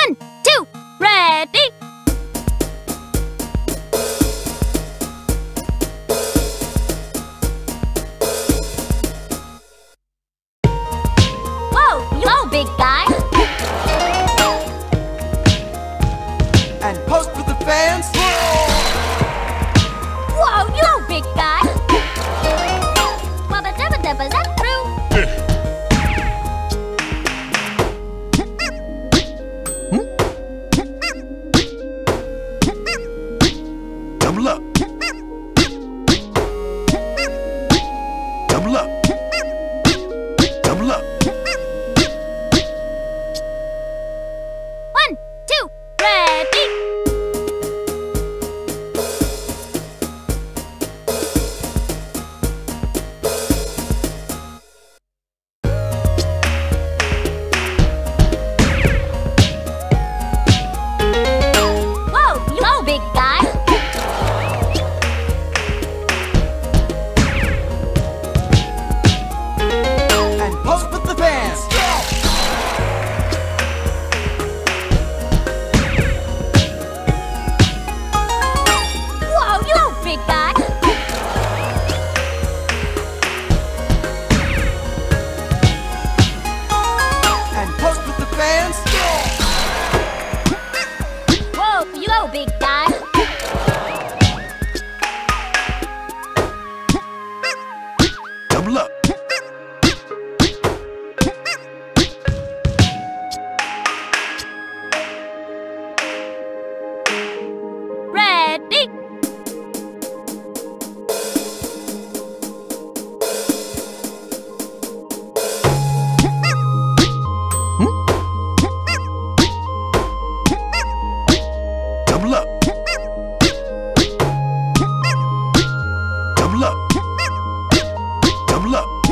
1, 2, ready! Whoa, you go, big guy! And post with the fans. Whoa, you go, big guy! Wubba dubba dubba zap through! Double up. Double up. Double up. 1, 2, ready! Whoa, you go, big guy! And post with the fans. Whoa, you go, big guy! And post with the fans. Whoa, you go, big guy! Double up. Ready! Double up. Double up. Double up.